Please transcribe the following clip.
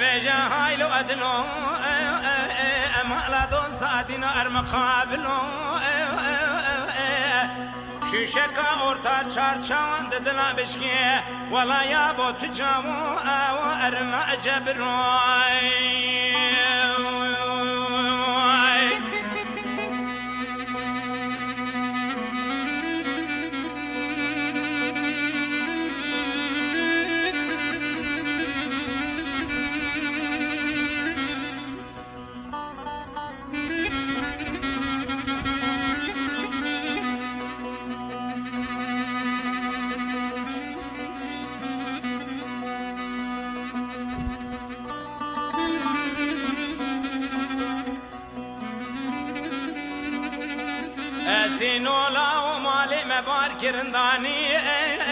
بيجا هاي لو أدنو أمالا دون ساعتنا أرمقابلو شوشكا أورتا چارچاوان ددنا بشكي ولا يابو تجاوو أرما جبروي سينولا ومالي مبار كرنداني